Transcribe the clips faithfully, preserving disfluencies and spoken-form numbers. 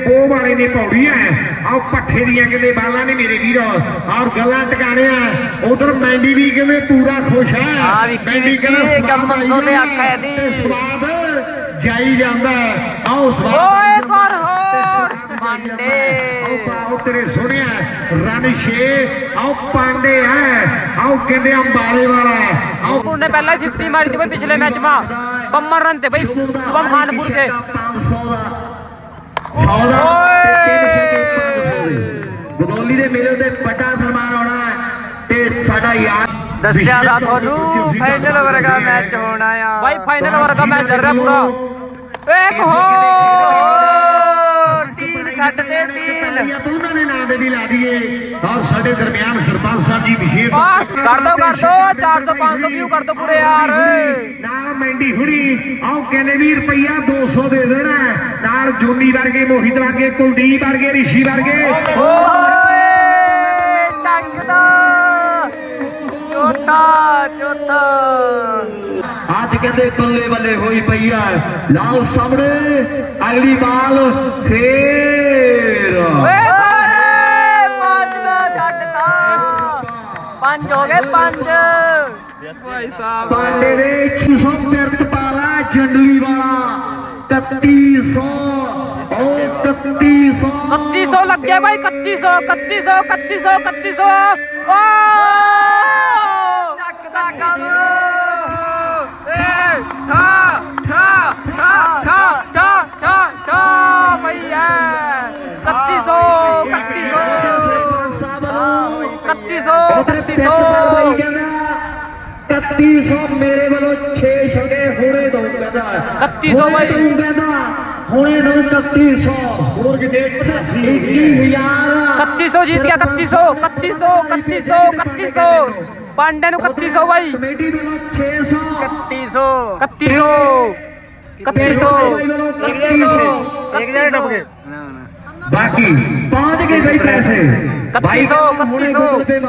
बो वाले ने पौड़ी है और पट्ठे दियां कहते बाला ने मेरे वीर और गल्लां टकाने उधर मैंडी भी कहते पूरा खुश है मैंडी कहते स्वाद जाई जांदा आओ स्वाद तेरे सुने रन छे आओ पांडे है आओ कहते अंबाले वाला आओ ने पहला फिफ्टी मारी थी भाई पिछले मैच में बम्मर रन थे भाई शुभम खानपुर के गदौली दे मेले ते बड़ा सन्मान होना ते साडा यार दस्या दा थानू फाइनल वर्गा मैच होना है भाई फाइनल वर्गा मैच चल रहा पूरा एक हो तीन छट दे तीन दोनों ने नाम भी ला दिए और साडे दरमियान सरपंच साहब जी विशेष बस कर दो कर दो चार सौ पाँच सौ व्यू कर दो पूरे यार नाल मंडी हुड़ी आओ कहने भी रुपया दो सौ दे देना नाल जूनी वर्गे मोहित वर्गे कुलदीप वर्गे ऋषि वर्गे टंगदा चौथा चौथा आज कहते बल्ले बल्ले हुई पई है लाओ सामने अगली बाल फिर पंज हो गए पंज भाई साहब पांडे ने छह सौ पिरत पाला जंडली वाला इकत्ती सौ इकत्ती सौ इकत्ती सौ लग गया भाई इकत्ती सौ इकत्ती सौ इकत्ती सौ इकत्ती सौ इकत्ती सौ मेरे वालों छे छगे होने दो इकत्ती सौ भाई होने दो इकत्ती सौ स्कोर की डेट इकत्ती सौ जीत गया इकत्ती सौ इकत्ती सौ इकत्ती सौ इकत्ती सौ पांडे नु इकत्ती सौ भाई कमेटी वालों छह सौ इकत्ती सौ इकत्ती सौ इकत्ती सौ एक हजार डब गए बाकी पहुंच गए भाई पैसे इकत्ती सौ इकत्ती सौ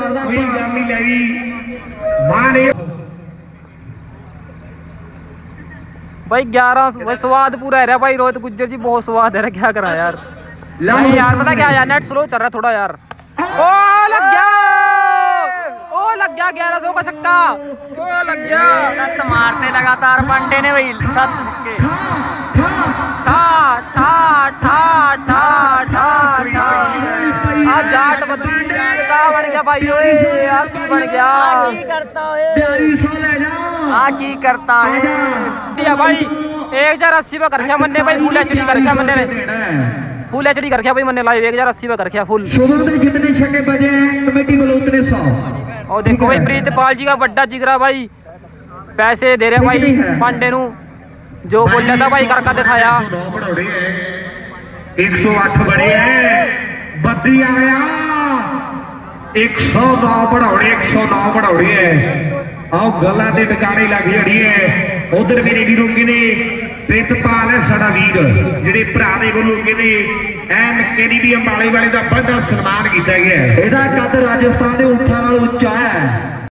भाई ग्यारह स्वाद पूरा है भाई रोहित गुज्जर जी बहुत स्वाद है क्या करा यार नहीं यार पता क्या यार नेट स्लो चल रहा है थोड़ा यार ओ लग गया ओ लग गया ग्यारह सौ का छक्का ओ लग गया सत मारते लगातार पांडे ने भाई सत छक्के ठा ठा ठा ठा ठा ठा आ जाट बदली का बन गया भाई ओए आ की बन गया की करता है बयालीस सौ ले जाओ आ की करता है दिया भाई एक हजार अस्सी पे कर गया मन्ने भाई फुल एचडी कर गया मन्ने ने फुल एचडी कर गया भाई मन्ने लाइव एक हजार अस्सी पे कर गया फुल शुभम ने जितने छक्के बजे कमेटी वालों उतने सौ और देखो भाई प्रीतपाल जी का बड़ा जिगरा भाई पैसे दे रहे भाई पांडे नु जो बोल था भाई करका दिखाया एक सौ आठ बड़े हैं बद्री आ गया एक सौ नौ बढ़ाने एक सौ नौ बढ़ाने है आओ गला के टकाने लग जड़ी है उधर मेरे वीरों ने प्रीतपाल है साडा वीर जिहड़े भरा दे वल्लों कहने एन केडी भी अंबाले वाले का बड़ा सन्मान किया गया है। इहदा कद राजस्थान के ऊंठां नाल उच्चा है।